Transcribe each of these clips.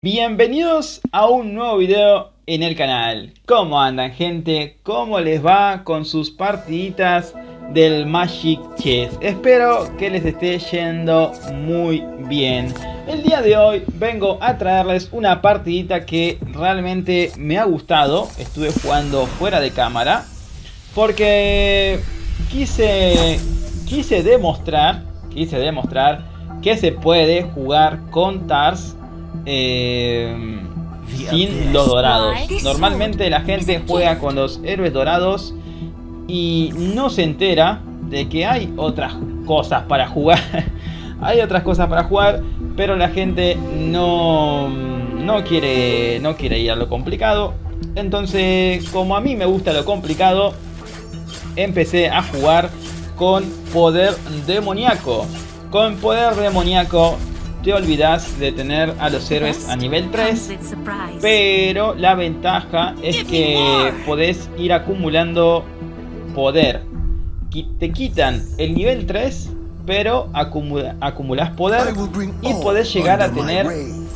Bienvenidos a un nuevo video en el canal. ¿Cómo andan, gente? ¿Cómo les va con sus partiditas del Magic Chess? Espero que les esté yendo muy bien. El día de hoy vengo a traerles una partidita que realmente me ha gustado. Estuve jugando fuera de cámara porque quise demostrar que se puede jugar con TARS sin los dorados. Normalmente la gente juega con los héroes dorados y no se entera de que hay otras cosas para jugar. Hay otras cosas para jugar, pero la gente no quiere ir a lo complicado. Entonces, como a mí me gusta lo complicado, empecé a jugar con poder demoníaco. Con poder demoníaco te olvidas de tener a los héroes a nivel 3, pero la ventaja es que podés ir acumulando poder. Te quitan el nivel 3, pero acumulás poder y podés llegar a tener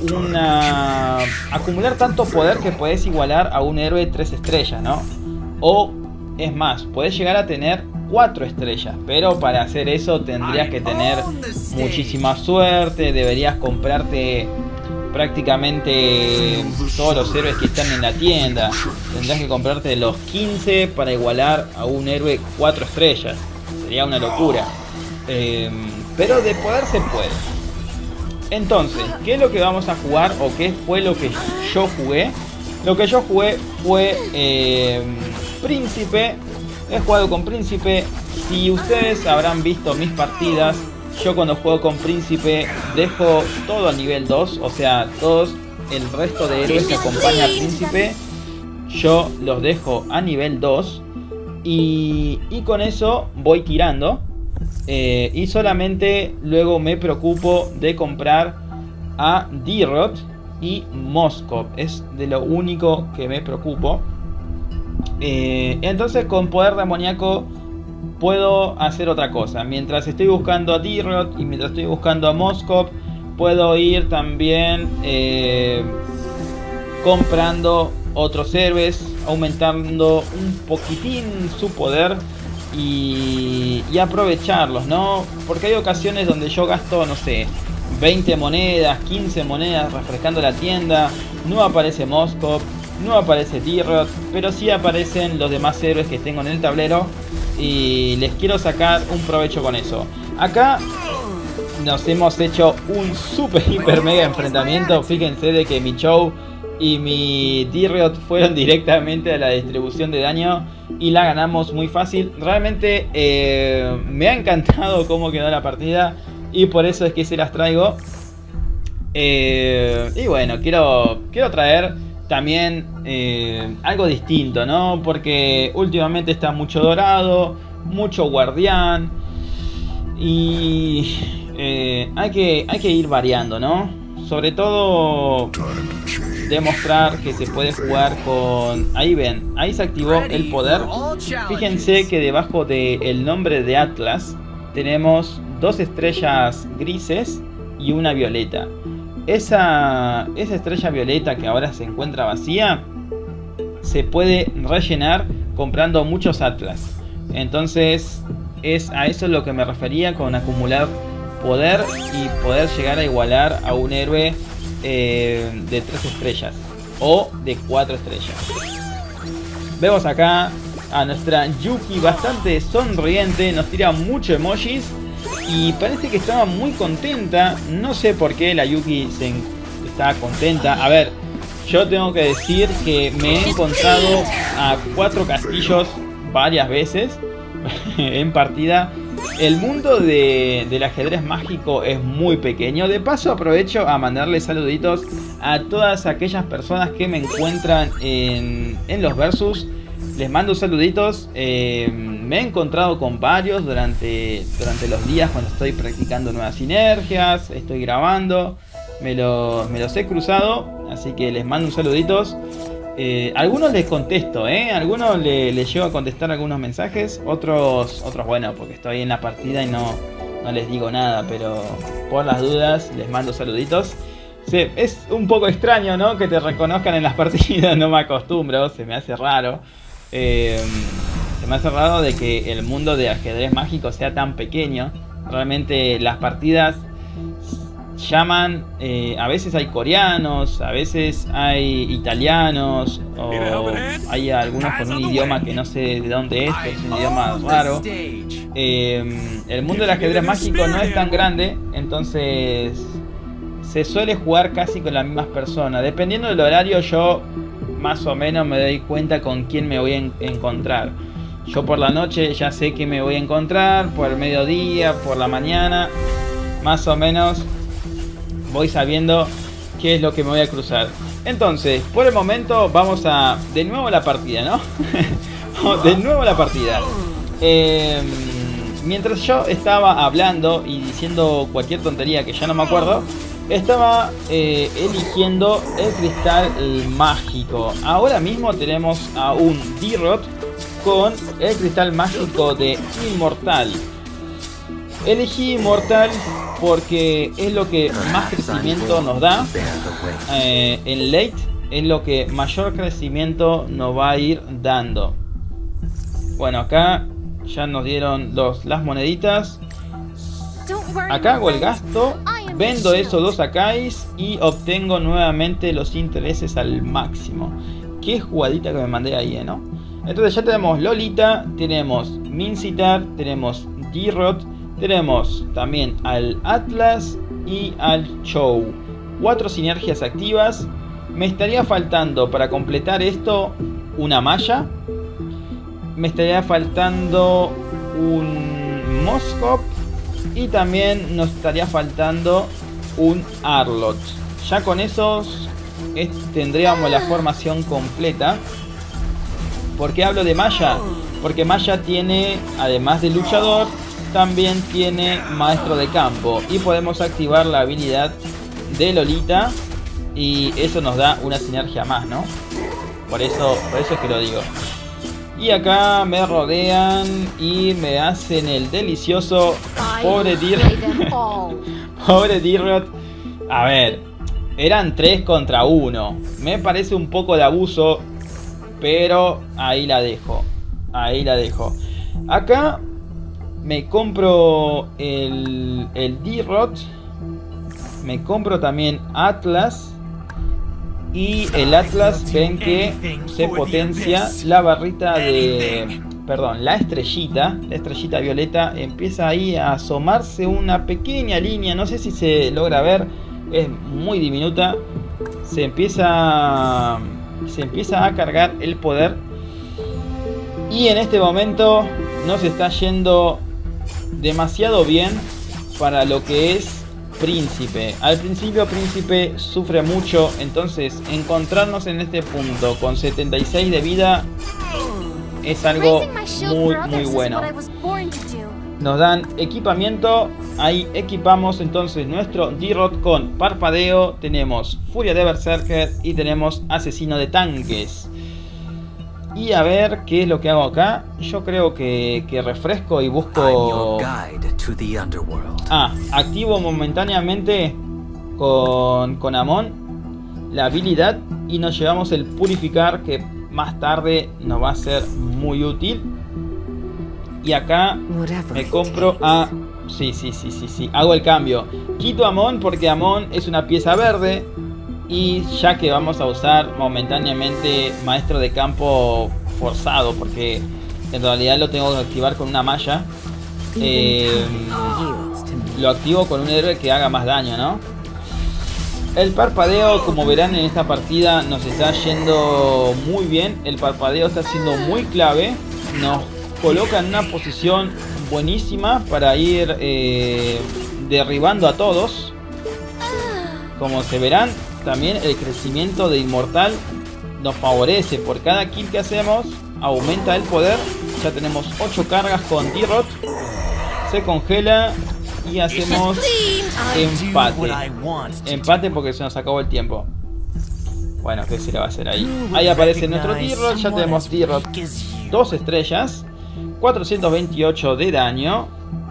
acumular tanto poder que podés igualar a un héroe 3 estrellas, ¿no? O es más, podés llegar a tener 4 estrellas, pero para hacer eso tendrías que tener muchísima suerte. Deberías comprarte prácticamente todos los héroes que están en la tienda. Tendrás que comprarte los 15 para igualar a un héroe 4 estrellas. Sería una locura, pero de poder se puede. Entonces, ¿qué es lo que vamos a jugar? ¿O qué fue lo que yo jugué? Lo que yo jugué fue Príncipe. He jugado con Príncipe. Si ustedes habrán visto mis partidas, yo cuando juego con Príncipe dejo todo a nivel 2. O sea, todos el resto de héroes que acompaña a Príncipe, yo los dejo a nivel 2. Y con eso voy tirando. Y solamente luego me preocupo de comprar a D-Rod y Moskov. Es de lo único que me preocupo. Entonces con poder demoníaco puedo hacer otra cosa. Mientras estoy buscando a D-Rod y mientras estoy buscando a Moskov, puedo ir también comprando otros héroes, aumentando un poquitín su poder y aprovecharlos, ¿no? Porque hay ocasiones donde yo gasto, no sé, 20 monedas, 15 monedas refrescando la tienda, no aparece Moskov, no aparece D-Rod, pero sí aparecen los demás héroes que tengo en el tablero y les quiero sacar un provecho con eso. Acá nos hemos hecho un super hiper mega enfrentamiento. Fíjense de que mi Chou y mi D-Rod fueron directamente a la distribución de daño y la ganamos muy fácil. Realmente me ha encantado cómo quedó la partida y por eso es que se las traigo. Y bueno, quiero traer también algo distinto, ¿no? Porque últimamente está mucho dorado, mucho guardián y hay que ir variando, ¿no? Sobre todo demostrar que se puede jugar con... Ahí ven, ahí se activó el poder. Fíjense que debajo del nombre de Atlas tenemos 2 estrellas grises y una violeta. Esa estrella violeta que ahora se encuentra vacía se puede rellenar comprando muchos Atlas. Entonces es a eso lo que me refería con acumular poder y poder llegar a igualar a un héroe de 3 estrellas o de 4 estrellas. Vemos acá a nuestra Yuki bastante sonriente, nos tira muchos emojis y parece que estaba muy contenta. No sé por qué la Yuki está contenta. A ver, yo tengo que decir que me he encontrado a 4 castillos varias veces en partida. El mundo del ajedrez mágico es muy pequeño. De paso aprovecho a mandarle saluditos a todas aquellas personas que me encuentran en los versus. Les mando saluditos. Me he encontrado con varios durante los días cuando estoy practicando nuevas sinergias, estoy grabando, me los he cruzado, así que les mando saluditos. Algunos les contesto, algunos les llego a contestar algunos mensajes, otros bueno, porque estoy en la partida y no les digo nada, pero por las dudas les mando saluditos. Sí, es un poco extraño, ¿no? Que te reconozcan en las partidas, no me acostumbro, se me hace raro. Se me hace raro de que el mundo de ajedrez mágico sea tan pequeño. Realmente las partidas llaman, a veces hay coreanos, a veces hay italianos, o hay algunos con un idioma que no sé de dónde es, que es un idioma raro. El mundo del ajedrez mágico no es tan grande, entonces se suele jugar casi con las mismas personas. Dependiendo del horario, yo más o menos me doy cuenta con quién me voy a encontrar. Yo por la noche ya sé que me voy a encontrar, por el mediodía, por la mañana, más o menos voy sabiendo qué es lo que me voy a cruzar. Entonces, por el momento vamos a de nuevo la partida, ¿no? De nuevo la partida. Mientras yo estaba hablando y diciendo cualquier tontería que ya no me acuerdo, estaba eligiendo el cristal mágico. Ahora mismo tenemos a un D-Rod con el cristal mágico de Inmortal. Elegí Inmortal porque es lo que más crecimiento nos da en late, es lo que mayor crecimiento nos va a ir dando. Bueno, acá ya nos dieron las moneditas. Acá hago el gasto, vendo esos 2 Akais y obtengo nuevamente los intereses al máximo. Qué jugadita que me mandé ahí, ¿no? Entonces ya tenemos Lolita, tenemos Mincitar, tenemos D-Rod, tenemos también al Atlas y al Chou. 4 sinergias activas. Me estaría faltando para completar esto una malla. Me estaría faltando un Moskop. Y también nos estaría faltando un Arlott. Ya con esos tendríamos la formación completa. ¿Por qué hablo de Maya? Porque Maya tiene, además de luchador, también tiene maestro de campo. Y podemos activar la habilidad de Lolita. Y eso nos da una sinergia más, ¿no? Por eso es que lo digo. Y acá me rodean y me hacen el delicioso. Pobre D-Rod. Pobre D-Rod. A ver, eran 3 contra 1. Me parece un poco de abuso, pero ahí la dejo. Ahí la dejo. Acá me compro el D-Rod. Me compro también Atlas. Y el Atlas, ven que se potencia la barrita de... Perdón, la estrellita violeta empieza ahí a asomarse una pequeña línea. No sé si se logra ver, es muy diminuta. Se empieza a cargar el poder. Y en este momento nos está yendo demasiado bien para lo que es Príncipe. Al principio Príncipe sufre mucho, entonces encontrarnos en este punto con 76 de vida es algo muy bueno. Nos dan equipamiento, ahí equipamos entonces nuestro D-Rod con parpadeo, tenemos furia de berserker y tenemos asesino de tanques. Y a ver qué es lo que hago acá. Yo creo que refresco y busco... activo momentáneamente con Amon la habilidad y nos llevamos el purificar, que más tarde nos va a ser muy útil. Y acá me compro a... Sí, hago el cambio. Quito a Amon porque Amon es una pieza verde. Y ya que vamos a usar momentáneamente maestro de campo forzado, porque en realidad lo tengo que activar con una malla, lo activo con un héroe que haga más daño, ¿no? El parpadeo, como verán en esta partida, nos está yendo muy bien. El parpadeo está siendo muy clave. Nos coloca en una posición buenísima para ir derribando a todos. Como se verán, también el crecimiento de Inmortal nos favorece. Por cada kill que hacemos aumenta el poder. Ya tenemos 8 cargas con D-Rod. Se congela y hacemos empate. Empate porque se nos acabó el tiempo. Bueno, ¿qué se le va a hacer ahí? Ahí aparece nuestro D-Rod. Ya tenemos D-Rod 2 estrellas, 428 de daño.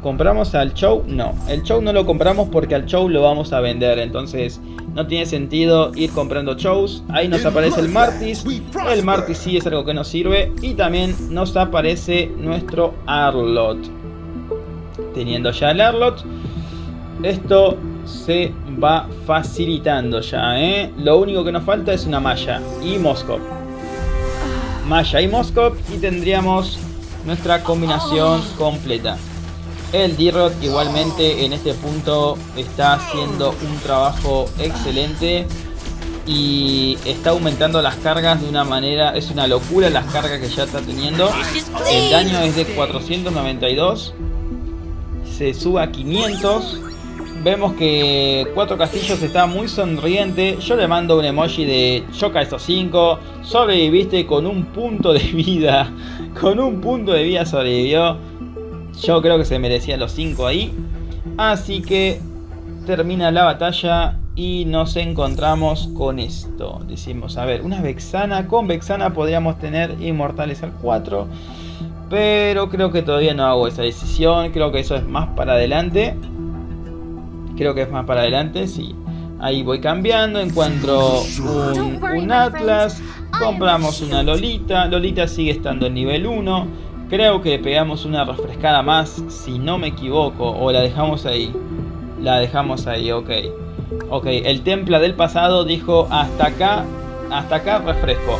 ¿Compramos al Chou? No, el Chou no lo compramos porque al Chou lo vamos a vender. Entonces no tiene sentido ir comprando Chous. Ahí nos aparece el Martis. El Martis sí es algo que nos sirve. Y también nos aparece nuestro Arlott. Teniendo ya el Arlott, esto se va facilitando ya, ¿eh? Lo único que nos falta es una Maya y Moskov. Maya y Moskov y tendríamos nuestra combinación completa. El D-Rod igualmente en este punto está haciendo un trabajo excelente y está aumentando las cargas de una manera, es una locura las cargas que ya está teniendo. El daño es de 492, se sube a 500. Vemos que Cuatro Castillos está muy sonriente. Yo le mando un emoji de choca estos 5. Sobreviviste con un punto de vida. Con un punto de vida sobrevivió. Yo creo que se merecía los 5 ahí. Así que termina la batalla y nos encontramos con esto. Decimos, a ver, una Vexana. Con Vexana podríamos tener inmortales al 4. Pero creo que todavía no hago esa decisión. Creo que eso es más para adelante. Creo que es más para adelante, sí. Ahí voy cambiando, encuentro un Atlas, compramos una Lolita. Lolita sigue estando en nivel 1. Creo que pegamos una refrescada más, si no me equivoco. O la dejamos ahí. La dejamos ahí, ok. Ok, el Templa del pasado dijo hasta acá refresco.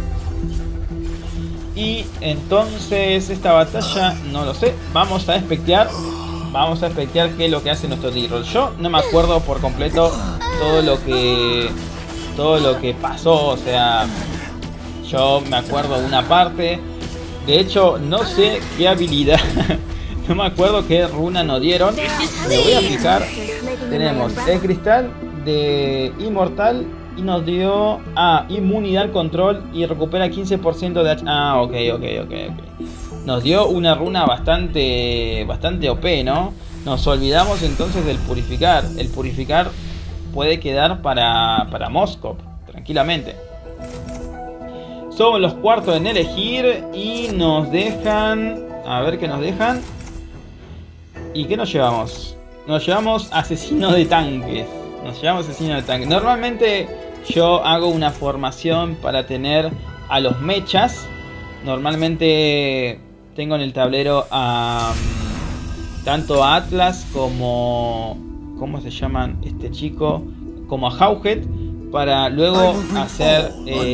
Y entonces esta batalla, no lo sé, vamos a espectear. Vamos a espectear qué es lo que hace nuestro D-Roll. Yo no me acuerdo por completo todo lo que pasó. O sea, yo me acuerdo de una parte. De hecho, no sé qué habilidad. No me acuerdo qué runa nos dieron. Me voy a fijar. Tenemos el cristal de inmortal y nos dio inmunidad al control y recupera 15% de HP. Ok. Nos dio una runa bastante OP, ¿no? Nos olvidamos entonces del purificar. El purificar puede quedar para Moskov, tranquilamente. Somos los cuartos en elegir y nos dejan... A ver qué nos dejan. ¿Y qué nos llevamos? Nos llevamos asesino de tanques. Normalmente yo hago una formación para tener a los mechas. Normalmente... tengo en el tablero a tanto a Atlas como... ¿cómo se llaman este chico? Como a Hauget. Para luego hacer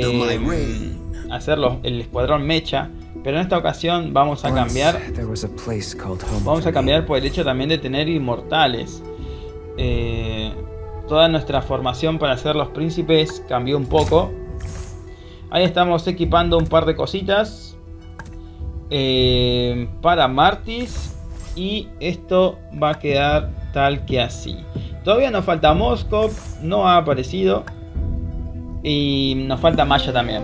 el escuadrón mecha. Pero en esta ocasión vamos a cambiar. Vamos a cambiar por el hecho también de tener inmortales. Toda nuestra formación para hacer los príncipes cambió un poco. Ahí estamos equipando un par de cositas. Para Martis y esto va a quedar tal que así. Todavía nos falta Moskov, no ha aparecido y nos falta Maya también.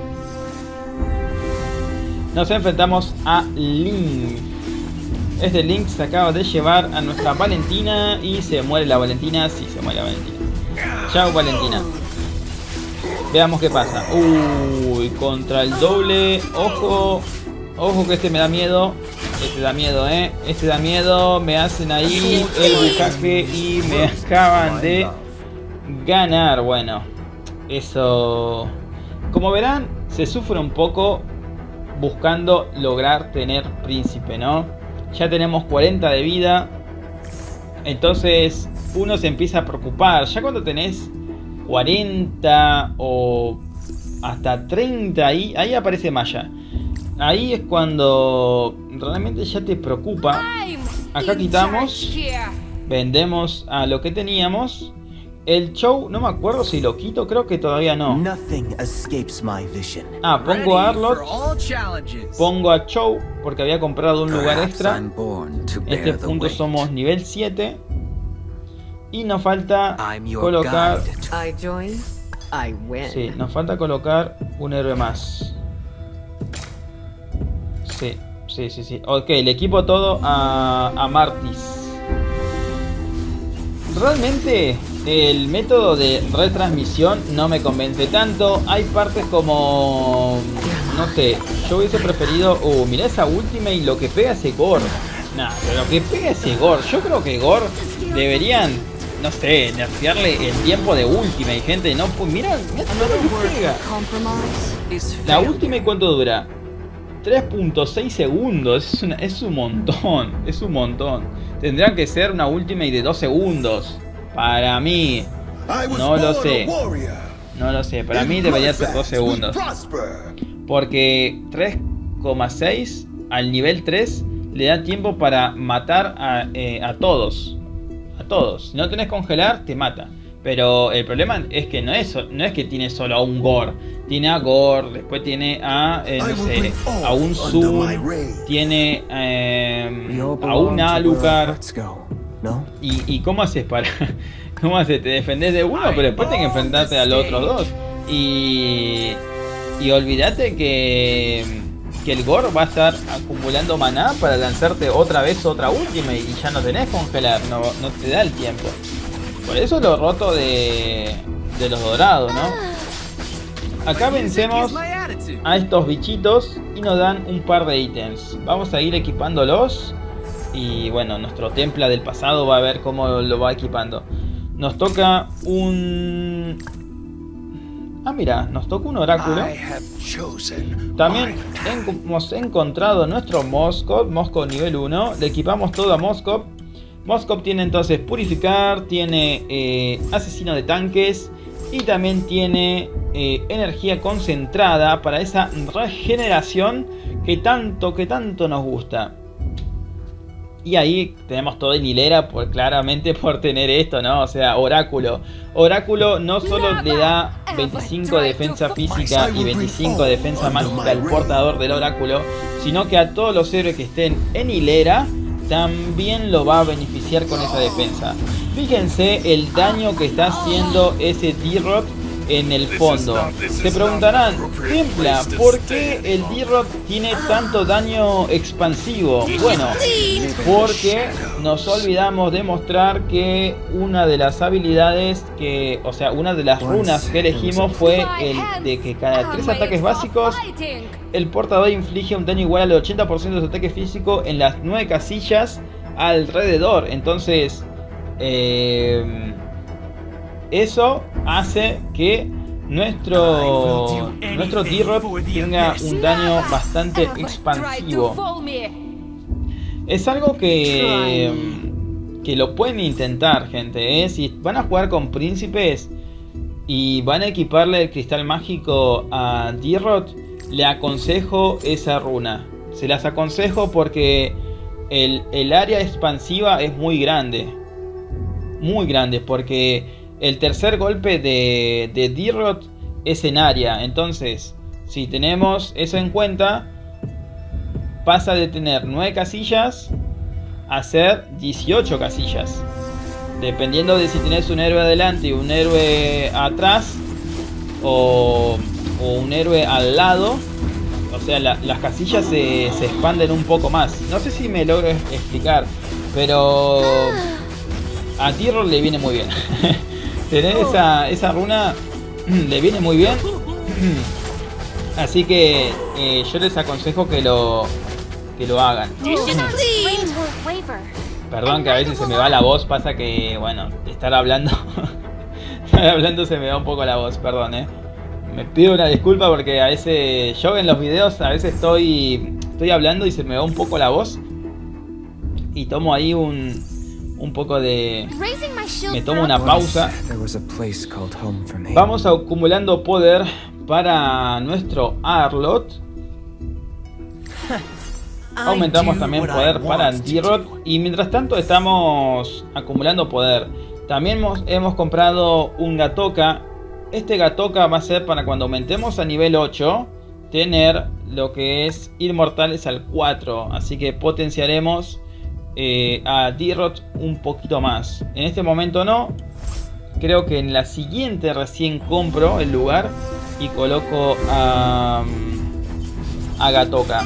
Nos enfrentamos a Link. Este Link se acaba de llevar a nuestra Valentina y se muere la Valentina. Sí, se muere la Valentina. Chao Valentina. Veamos qué pasa. Uy, contra el doble. Ojo. Ojo que este me da miedo. Este da miedo, Este da miedo. Me hacen ahí el bucaque y me acaban de ganar. Bueno, eso... como verán, se sufre un poco buscando lograr tener príncipe, ¿no? Ya tenemos 40 de vida. Entonces uno se empieza a preocupar. Ya cuando tenés 40 o hasta 30 ahí aparece Maya. Ahí es cuando realmente ya te preocupa. Acá quitamos. Vendemos a lo que teníamos. El Chou, no me acuerdo si lo quito. Creo que todavía no. Pongo a Arlott. Pongo a Chou porque había comprado un lugar extra. En este punto somos nivel 7. Y nos falta colocar... sí, nos falta colocar un héroe más. Sí. Ok, le equipo todo a Martis. Realmente el método de retransmisión no me convence tanto. Hay partes como... no sé, yo hubiese preferido... mirá esa última y lo que pega ese gore. Nah, pero que pegue ese Gore. Yo creo que Gore deberían, no sé, nerfearle el tiempo de Ultimate, gente. No, pues mira todo lo que pega. La Ultimate, ¿cuánto dura? 3.6 segundos. Es un montón. Es un montón. Tendrán que ser una Ultimate de 2 segundos. Para mí. No lo sé. No lo sé. Para mí debería ser 2 segundos. Porque 3,6 al nivel 3 le da tiempo para matar a todos. A todos. Si no tenés congelar, te mata. Pero el problema es que no es que tiene solo a un Gore. Tiene a Gore, después tiene a, no sé, a un Zoom, tiene a un Alucard. ¿Y cómo haces para...? ¿Cómo haces? Te defendés de uno, pero después tenés que enfrentarte a los otros dos. Y olvídate que el Gore va a estar acumulando maná para lanzarte otra vez otra última y ya no tenés congelar, no te da el tiempo. Por eso lo roto de los dorados, ¿no? Acá vencemos a estos bichitos y nos dan un par de ítems. Vamos a ir equipándolos. Y bueno, nuestro templa del pasado va a ver cómo lo va equipando. Nos toca un... Ah, mira, nos toca un oráculo. También hemos encontrado nuestro Moskov nivel 1. Le equipamos todo a Moskov. Moskov tiene entonces purificar, tiene asesino de tanques y también tiene energía concentrada para esa regeneración que tanto nos gusta. Y ahí tenemos todo en hilera claramente por tener esto, ¿no? O sea, Oráculo. Oráculo no solo le da 25 de defensa física y 25 de defensa mágica al portador del Oráculo, sino que a todos los héroes que estén en hilera también lo va a beneficiar con esa defensa. Fíjense el daño que está haciendo ese D-Rod en el fondo. Se preguntarán, Templa, ¿por qué el D-Rod tiene tanto daño expansivo? Bueno, porque nos olvidamos de mostrar que una de las habilidades que, o sea, una de las runas que elegimos fue el de que cada 3 ataques básicos el portador inflige un daño igual al 80% de su ataque físico en las 9 casillas alrededor. Entonces, eso hace que nuestro D-Rod tenga un daño bastante expansivo. Es algo que lo pueden intentar, gente, Si van a jugar con príncipes y van a equiparle el cristal mágico a D-Rod, le aconsejo esa runa. Se las aconsejo porque el área expansiva es muy grande. Muy grande, porque el tercer golpe de D-Rod es en área. Entonces, si tenemos eso en cuenta, pasa de tener 9 casillas a ser 18 casillas. Dependiendo de si tenés un héroe adelante y un héroe atrás, o un héroe al lado. O sea, las casillas se expanden un poco más. No sé si me logro explicar, pero a D-Rod le viene muy bien. Tener esa runa le viene muy bien. Así que yo les aconsejo que lo hagan. Perdón que a veces se me va la voz. Pasa que, bueno, estar hablando se me va un poco la voz. Perdón, me pido una disculpa porque a veces yo en los videos a veces estoy hablando y se me va un poco la voz. Y tomo ahí un poco de... Me tomo una pausa. Vamos acumulando poder para nuestro Arlott. Aumentamos también poder para D-Rod. Y mientras tanto estamos acumulando poder. También hemos comprado un Gatoka. Este Gatoka va a ser para cuando aumentemos a nivel 8 tener lo que es Inmortales al 4. Así que potenciaremos a D-Rod un poquito más. En este momento no. Creo que en la siguiente recién compro el lugar y coloco a Gatoka.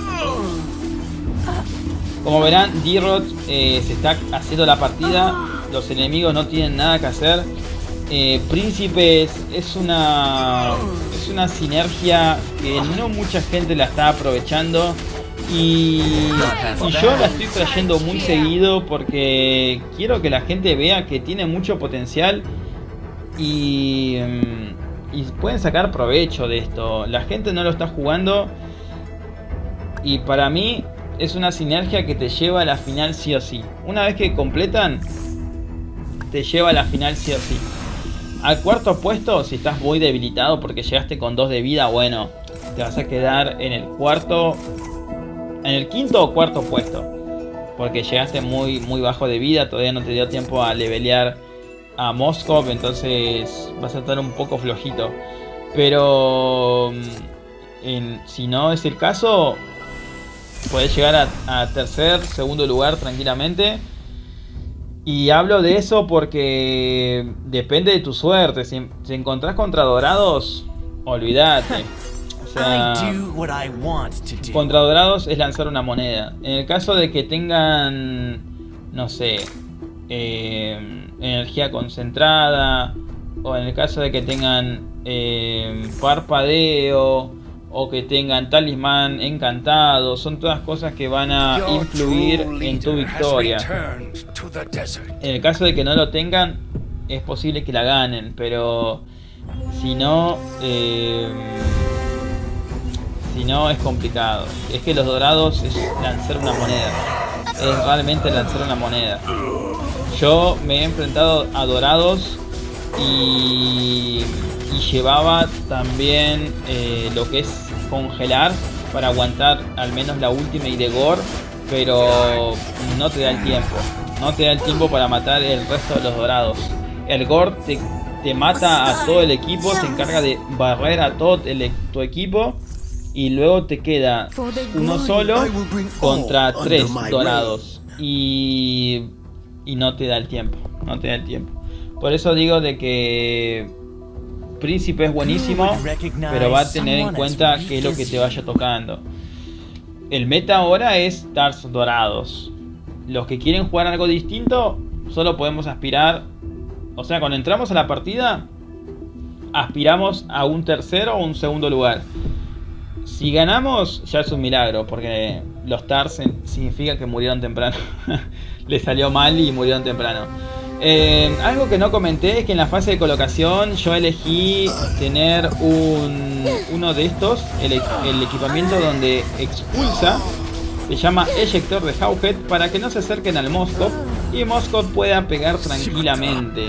Como verán, D-Rod se está haciendo la partida. Los enemigos no tienen nada que hacer. Príncipes es una sinergia que no mucha gente la está aprovechando. Y yo la estoy trayendo muy seguido porque quiero que la gente vea que tiene mucho potencial y pueden sacar provecho de esto. La gente no lo está jugando y para mí es una sinergia que te lleva a la final sí o sí. Una vez que completan, te lleva a la final sí o sí. Al cuarto puesto, si estás muy debilitado porque llegaste con 2 de vida, bueno, te vas a quedar en el cuarto, en el quinto o cuarto puesto, porque llegaste muy bajo de vida, todavía no te dio tiempo a levelear a Moskov, entonces vas a estar un poco flojito. Pero si no es el caso, puedes llegar a tercer, segundo lugar tranquilamente. Y hablo de eso porque depende de tu suerte. Si encontrás contra dorados, olvídate. O sea, contra dorados es lanzar una moneda. En el caso de que tengan, no sé, energía concentrada, o en el caso de que tengan parpadeo, o que tengan talismán encantado, son todas cosas que van a influir en tu victoria. En el caso de que no lo tengan, es posible que la ganen, pero si no es complicado. Es que los dorados es lanzar una moneda, es realmente lanzar una moneda. Yo me he enfrentado a dorados y llevaba también lo que es congelar para aguantar al menos la última y de gore, pero no te da el tiempo. No te da el tiempo para matar el resto de los dorados. El gore te mata a todo el equipo, se encarga de barrer a todo tu equipo y luego te queda uno solo contra 3 dorados y no te da el tiempo. No te da el tiempo. Por eso digo de que Príncipe es buenísimo, pero va a tener en cuenta qué es lo que te vaya tocando. El meta ahora es Tars dorados. Los que quieren jugar algo distinto, solo podemos aspirar. O sea, cuando entramos a la partida, aspiramos a un tercero o un segundo lugar. Si ganamos, ya es un milagro, porque los Tars significa que murieron temprano. Les salió mal y murieron temprano. Algo que no comenté es que en la fase de colocación yo elegí tener uno de estos, el equipamiento donde expulsa, se llama eyector de Hawkhead, para que no se acerquen al Moskov y Moskov pueda pegar tranquilamente.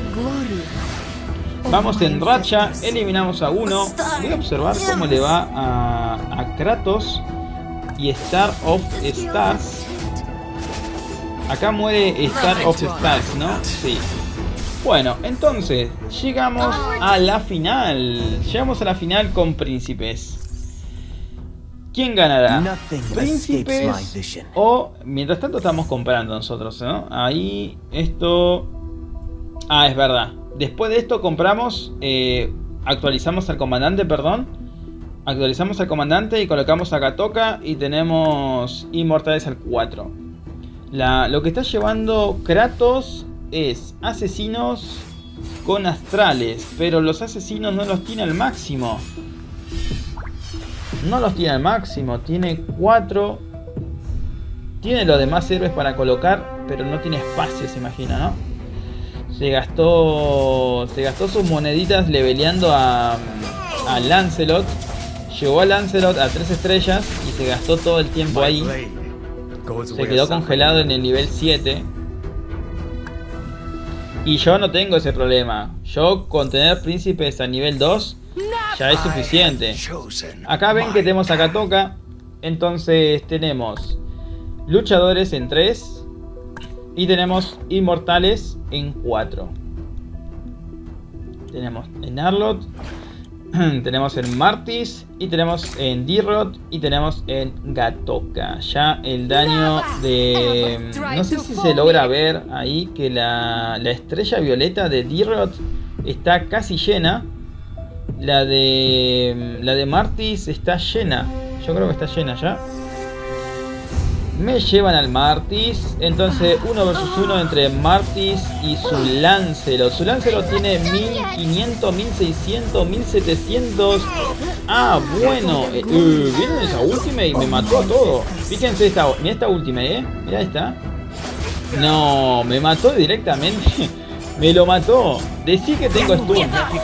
Vamos en racha, eliminamos a uno. Voy a observar cómo le va a Kratos y Star of Stars. Acá muere Star of Stars, ¿no? Sí. Bueno, entonces llegamos a la final. Llegamos a la final con príncipes. ¿Quién ganará? ¿Príncipes o...? Mientras tanto estamos comprando nosotros, ¿no? Ahí esto... Ah, es verdad. Después de esto compramos... actualizamos al comandante, perdón. Actualizamos al comandante y colocamos a Gatoka y tenemos inmortales al 4. Lo que está llevando Kratos es asesinos con astrales, pero los asesinos no los tiene al máximo. No los tiene al máximo, tiene 4. Tiene los demás héroes para colocar, pero no tiene espacio, se imagina, ¿no? Se gastó sus moneditas leveleando a Lancelot. Llegó a Lancelot a 3 estrellas y se gastó todo el tiempo ahí. Se quedó congelado en el nivel 7. Y yo no tengo ese problema. Yo con tener príncipes a nivel 2 ya es suficiente. Acá ven que tenemos a Gatoka. Entonces tenemos luchadores en 3 y tenemos inmortales en 4. Tenemos en Arlott, tenemos en Martis y tenemos en D-Rod y tenemos en Gatoka. Ya el daño de... No sé si se logra ver ahí que la estrella violeta de D-Rod está casi llena. La de Martis está llena. Yo creo que está llena ya. Me llevan al Martis. Entonces 1 versus 1 entre Martis y su Lancelot. Su Lancelot tiene 1500, 1600, 1700. Ah, bueno. ¿Vieron esa última? Y me mató a todo. Fíjense esta, mira esta última, mira esta. No, me mató directamente. Me lo mató. Decí que tengo stun.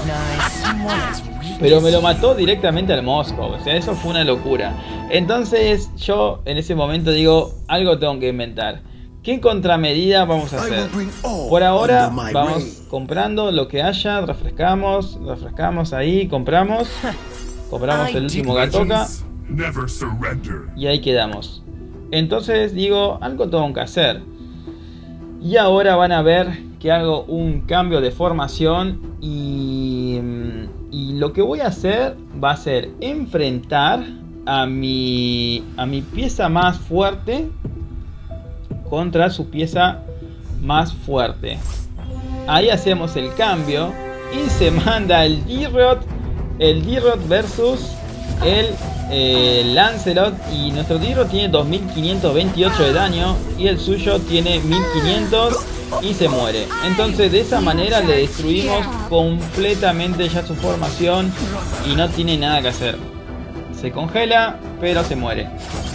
Pero me lo mató directamente al Moscow. O sea, eso fue una locura. Entonces yo en ese momento digo, algo tengo que inventar. ¿Qué contramedida vamos a hacer? Por ahora vamos comprando lo que haya. Refrescamos ahí, compramos. Compramos el último Gatoka. Y ahí quedamos. Entonces digo, algo tengo que hacer. Y ahora van a ver que hago un cambio de formación. Y lo que voy a hacer va a ser enfrentar a mi pieza más fuerte contra su pieza más fuerte. Ahí hacemos el cambio y se manda el D-Rod versus el Lancelot. Y nuestro D-Rod tiene 2528 de daño y el suyo tiene 1500 y se muere. Entonces de esa manera le destruimos completamente ya su formación y no tiene nada que hacer. Se congela, pero se muere.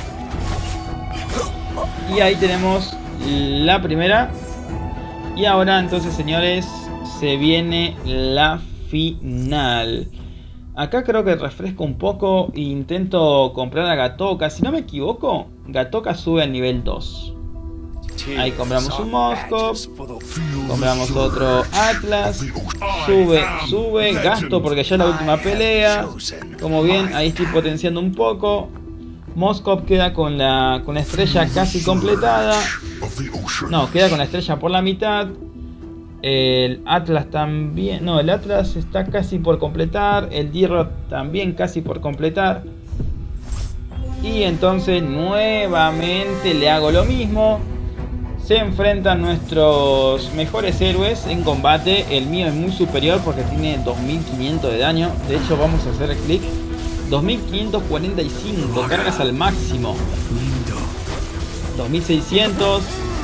Y ahí tenemos la primera. Y ahora entonces, señores, se viene la final. Acá creo que refresco un poco e intento comprar a Gatoka. Si no me equivoco, Gatoka sube al nivel 2. Ahí compramos un Moscow, compramos otro Atlas, sube, gasto porque ya es la última pelea. Como bien, ahí estoy potenciando un poco. Moscow queda con la estrella casi completada. No, queda con la estrella por la mitad. El Atlas también, no, el Atlas está casi por completar. El D-Rod también casi por completar. Y entonces nuevamente le hago lo mismo. Se enfrentan nuestros mejores héroes en combate. El mío es muy superior porque tiene 2500 de daño. De hecho vamos a hacer clic. 2545, cargas al máximo. 2600,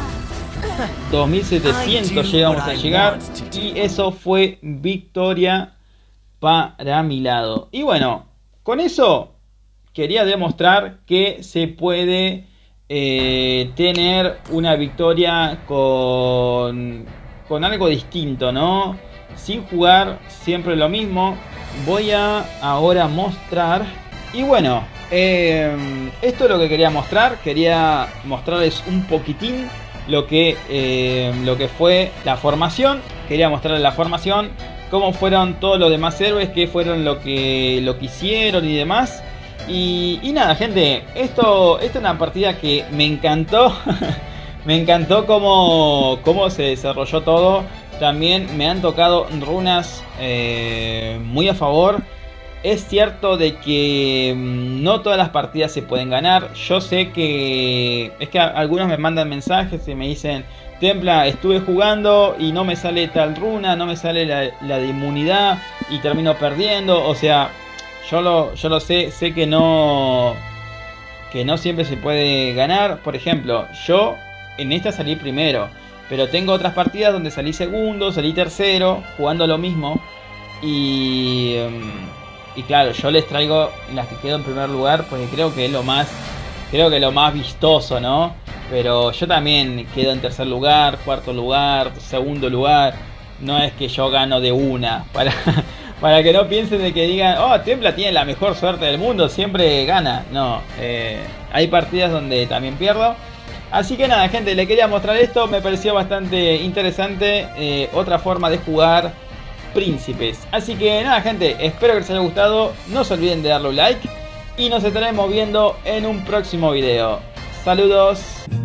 2700 llegamos a llegar. Y eso fue victoria para mi lado. Y bueno, con eso quería demostrar que se puede tener una victoria con algo distinto, ¿no? Sin jugar siempre lo mismo. Voy a ahora mostrar. Y bueno, esto es lo que quería mostrar. Quería mostrarles un poquitín lo que fue la formación. Quería mostrarles la formación, cómo fueron todos los demás héroes, qué fueron lo que hicieron y demás. Y nada, gente, esto es una partida que me encantó. Me encantó cómo se desarrolló todo. También me han tocado runas muy a favor. Es cierto de que no todas las partidas se pueden ganar. Yo sé que es que algunos me mandan mensajes y me dicen: Templa, estuve jugando y no me sale tal runa, no me sale la de inmunidad y termino perdiendo. O sea, yo lo sé que no siempre se puede ganar. Por ejemplo, yo en esta salí primero, pero tengo otras partidas donde salí segundo, salí tercero, jugando lo mismo. Y claro, yo les traigo las que quedo en primer lugar porque creo que es lo más vistoso, ¿no? Pero yo también quedo en tercer lugar, cuarto lugar, segundo lugar. No es que yo gano de una. Para que no piensen de que digan: oh, Templa tiene la mejor suerte del mundo, siempre gana. No, hay partidas donde también pierdo. Así que nada, gente, le quería mostrar esto. Me pareció bastante interesante. Otra forma de jugar príncipes. Así que nada, gente, espero que les haya gustado. No se olviden de darle un like. Y nos estaremos viendo en un próximo video. Saludos.